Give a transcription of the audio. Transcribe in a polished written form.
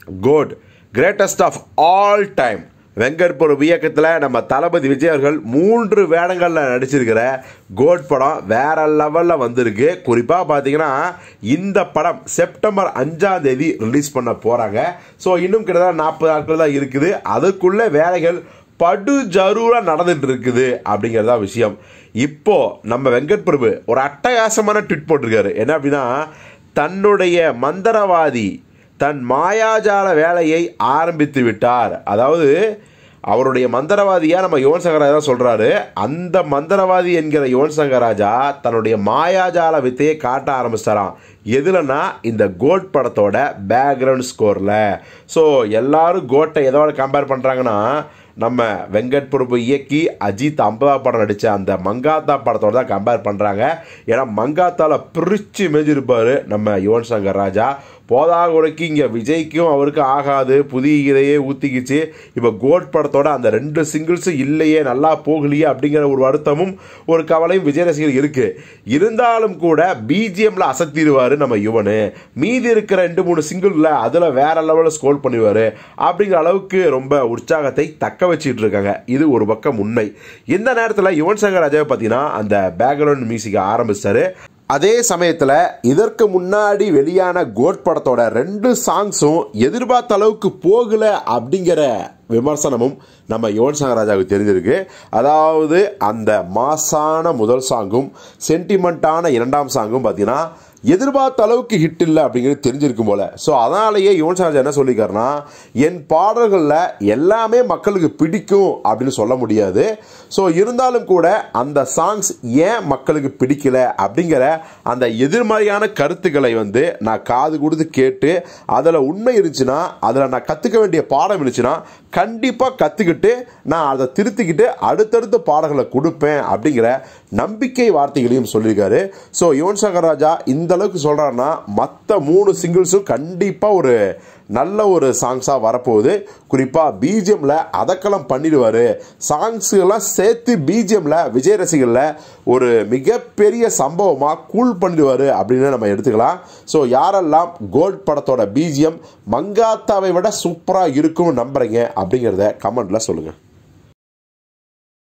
Code, greatest of all time. Venkat Prabhu இயக்கத்தில் நம்ம தளபதி விஜய் அவர்கள் 3 வேடங்களில் நடிச்சிருக்கிற கோட் படம் வேற லெவலில் வந்திருக்கு. குறிப்பாக பார்த்தீங்கன்னா இந்த படம் செப்டம்பர் 5ஆம் தேதி ரிலீஸ் பண்ண போகிறாங்க. ஸோ இன்னும் கிட்டத்தட்ட 40 நாட்கள் தான் இருக்குது. அதுக்குள்ளே வேலைகள் படு ஜரூராக நடந்துட்டு இருக்குது அப்படிங்கிறதா விஷயம். இப்போ நம்ம வெங்கட் பிரபு ஒரு அட்டகாசமான ட்வீட் போட்டிருக்காரு. என்ன அப்படின்னா, தன்னுடைய மந்திரவாதி தன் மாயாஜால வேலையை ஆரம்பித்து விட்டார். அதாவது அவருடைய மந்திரவாதியாக நம்ம யுவன் சங்கர் ராஜா சொல்கிறாரு. அந்த மந்திரவாதி என்கிற யுவன் சங்கர் ராஜா தன்னுடைய மாயாஜால வித்தையை காட்ட ஆரம்பிச்சிட்டாராம். எதுலன்னா இந்த கோட் படத்தோட பேக்ரவுண்ட் ஸ்கோரில். ஸோ எல்லாரும் கோட்டை எதோட கம்பேர் பண்ணுறாங்கன்னா, நம்ம வெங்கட் பிரபு இயக்கி அஜித் 50 படம் நடித்த அந்த மங்காத்தா படத்தோட தான் கம்பேர் பண்ணுறாங்க. ஏன்னா மங்காத்தாவில் பிரித்து மேய்ஞ்சிருப்பார் நம்ம யுவன் சங்கர் ராஜா. போதாகுறைக்கு இங்கே விஜய்க்கும் அவருக்கும் ஆகாது, புதிய இதையே ஊற்றிக்கிச்சு. இப்போ கோட் படத்தோட அந்த 2 சிங்கிள்ஸும் இல்லையே, நல்லா போகலையே அப்படிங்கிற ஒரு வருத்தமும் ஒரு கவலையும் விஜய் ரசிகர்கள் இருக்குது. இருந்தாலும் கூட பிஜிஎம்ல அசத்திடுவார் நம்ம யுவனு. மீதி இருக்கிற 2-3 சிங்கிளில் அதில் வேற லெவலில் ஸ்கோர் பண்ணுவார் அப்படிங்கிற அளவுக்கு ரொம்ப உற்சாகத்தை தக்க வச்சுட்டு இருக்காங்க. இது ஒரு பக்கம் உண்மை. இந்த நேரத்தில் யுவன் சங்கர் ராஜாவை பார்த்தீங்கன்னா அந்த பேக்ரவுண்ட் மியூசிக்கை ஆரம்பிச்சாரு. அதே சமயத்தில் இதற்கு முன்னாடி வெளியான கோட் படத்தோட 2 சாங்ஸும் எதிர்பார்த்த அளவுக்கு போகல அப்படிங்கிற விமர்சனமும் நம்ம யுவன் சங்கர் ராஜாவுக்கு தெரிஞ்சிருக்கு. அதாவது அந்த மாசான முதல் சாங்கும் சென்டிமெண்ட்டான 2ஆம் சாங்கும் பார்த்தீங்கன்னா எதிர்பார்த்த அளவுக்கு ஹிட் இல்லை அப்படிங்கிறது தெரிஞ்சிருக்கும் போல. ஸோ அதனாலேயே யுவன் சங்கர் ராஜா என்ன சொல்லியிருக்காருன்னா, என் பாடல்களில் எல்லாமே மக்களுக்கு பிடிக்கும் அப்படின்னு சொல்ல முடியாது. ஸோ இருந்தாலும் கூட அந்த சாங்ஸ் ஏன் மக்களுக்கு பிடிக்கல அப்படிங்கிற அந்த எதிர்மறையான கருத்துக்களை நான் காது கொடுத்து கேட்டு அதில் உண்மை இருந்துச்சுன்னா, அதில் நான் கற்றுக்க வேண்டிய பாடம் இருந்துச்சுன்னா கண்டிப்பாக கற்றுக்கிட்டு நான் அதை திருத்திக்கிட்டு அடுத்தடுத்த பாடல்களை கொடுப்பேன் அப்படிங்கிற நம்பிக்கை வார்த்தைகளையும் சொல்லியிருக்காரு. ஸோ யுவன் சங்கர் ராஜா இந்த அளவுக்கு சொல்கிறாருன்னா மற்ற 3 சிங்கிள்ஸும் கண்டிப்பாக ஒரு நல்ல ஒரு சாங்ஸாக வரப்போகுது. குறிப்பாக பிஜிஎம்ல அதக்கெல்லாம் பண்ணிடுவார். சாங்ஸுகள்லாம் சேர்த்து பிஜிஎம்ல விஜய் ரசிகர்களில் ஒரு மிகப்பெரிய சம்பவமாக கூல் பண்ணிடுவார் அப்படின்னு நம்ம எடுத்துக்கலாம். ஸோ யாரெல்லாம் கோட் படத்தோட பிஜிஎம் மங்காத்தாவை விட சூப்பராக இருக்கும்னு நம்புறீங்க அப்படிங்கிறத கமெண்ட்டில் சொல்லுங்கள்.